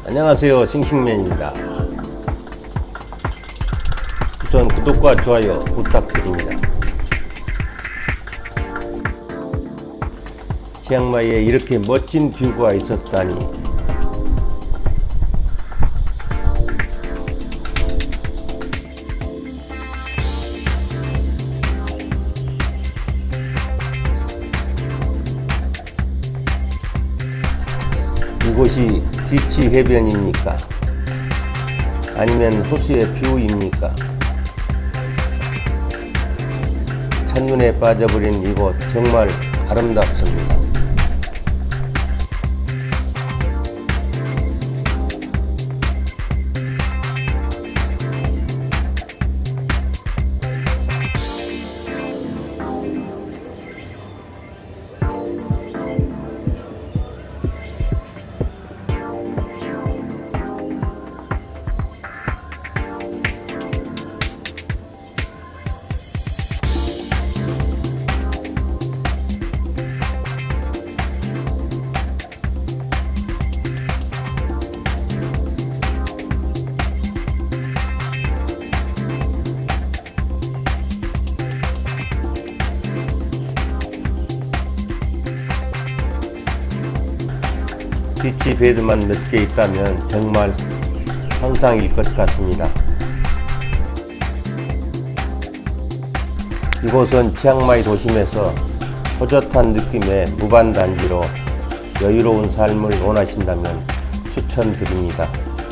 안녕하세요, 싱싱맨입니다. 우선 구독과 좋아요 부탁드립니다. 치앙마이에 이렇게 멋진 뷰가 있었다니. 이곳이 비치 해변입니까? 아니면 호수의 뷰입니까? 첫눈에 빠져버린 이곳 정말 아름답습니다. 비치 베드만 몇 개 있다면 정말 환상일 것 같습니다. 이곳은 치앙마이 도심에서 호젓한 느낌의 무반단지로 여유로운 삶을 원하신다면 추천드립니다.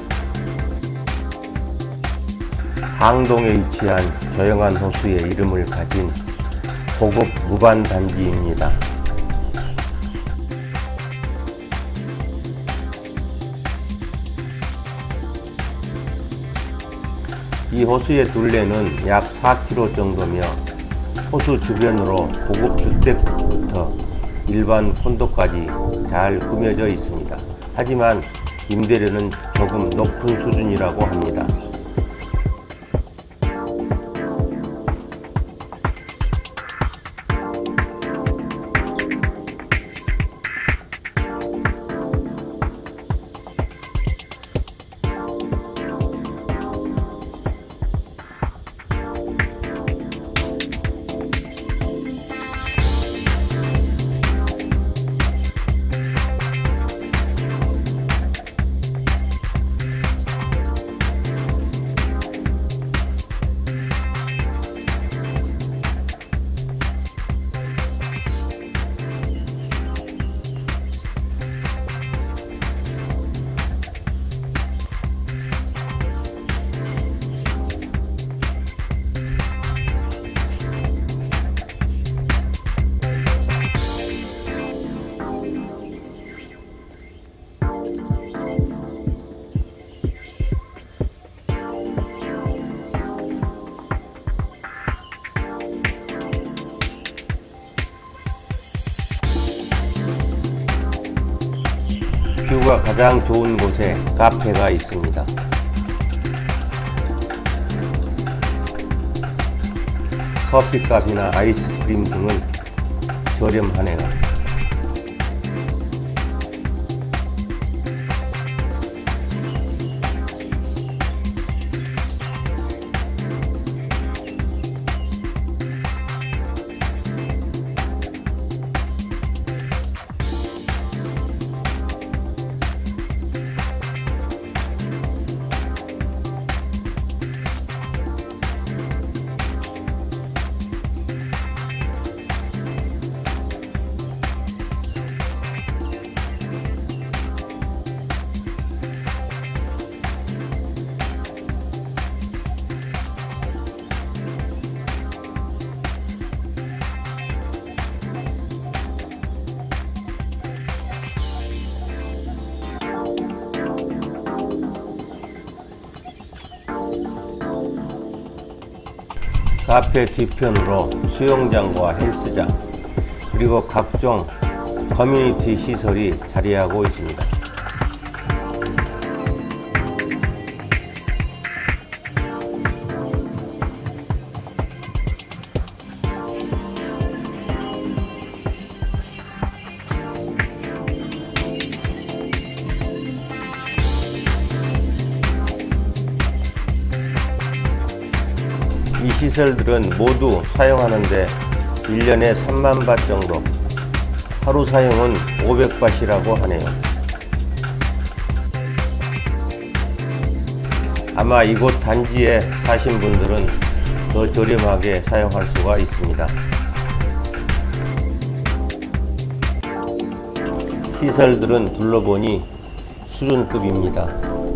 항동에 위치한 조용한 호수의 이름을 가진 고급 무반단지입니다. 이 호수의 둘레는 약 4km 정도며 호수 주변으로 고급 주택부터 일반 콘도까지 잘 꾸며져 있습니다. 하지만 임대료는 조금 높은 수준이라고 합니다. 뷰가 가장 좋은 곳에 카페가 있습니다. 커피값이나 아이스크림 등은 저렴하네요. 카페 뒤편으로 수영장과 헬스장 그리고 각종 커뮤니티 시설이 자리하고 있습니다. 이 시설들은 모두 사용하는데 1년에 3만 밭 정도, 하루 사용은 500밭이라고 하네요. 아마 이곳 단지에 사신 분들은 더 저렴하게 사용할 수가 있습니다. 시설들은 둘러보니 수준급입니다.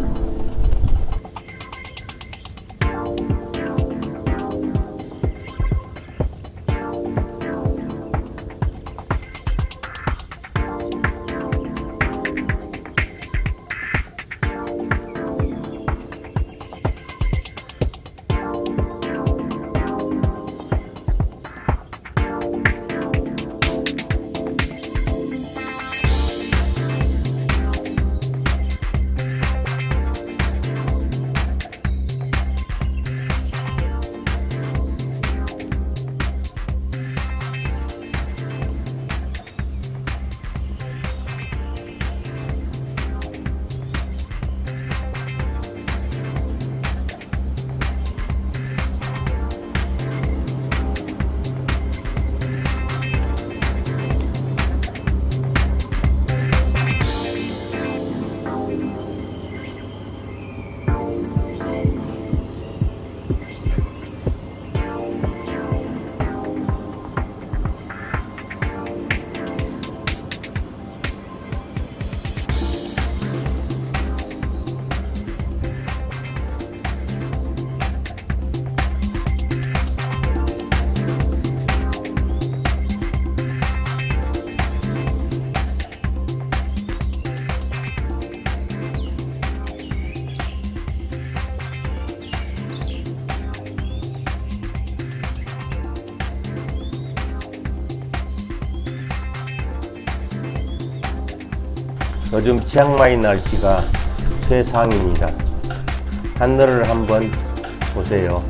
요즘 치앙마이 날씨가 최상입니다. 하늘을 한번 보세요.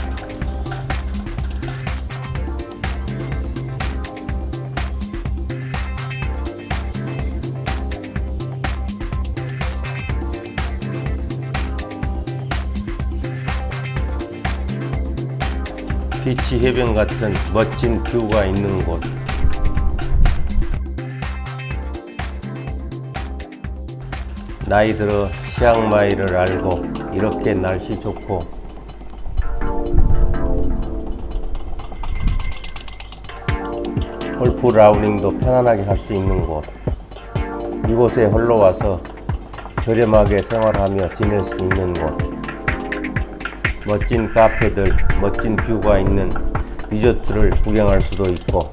비치 해변 같은 멋진 뷰가 있는 곳. 나이 들어 치앙마이를 알고 이렇게 날씨 좋고 골프 라우닝도 편안하게 할 수 있는 곳. 이곳에 홀로 와서 저렴하게 생활하며 지낼 수 있는 곳. 멋진 카페들, 멋진 뷰가 있는 리조트를 구경할 수도 있고.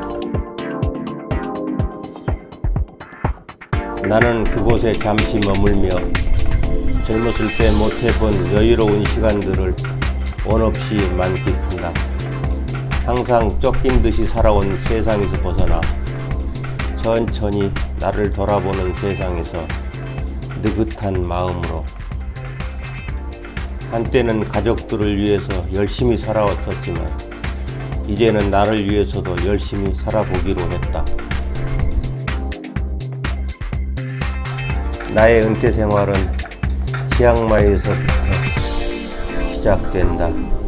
나는 그곳에 잠시 머물며 젊었을 때 못해본 여유로운 시간들을 원 없이 만끽한다. 항상 쫓긴 듯이 살아온 세상에서 벗어나 천천히 나를 돌아보는 세상에서 느긋한 마음으로. 한때는 가족들을 위해서 열심히 살아왔었지만 이제는 나를 위해서도 열심히 살아보기로 했다. 나의 은퇴 생활은 치앙마이에서부터 시작된다.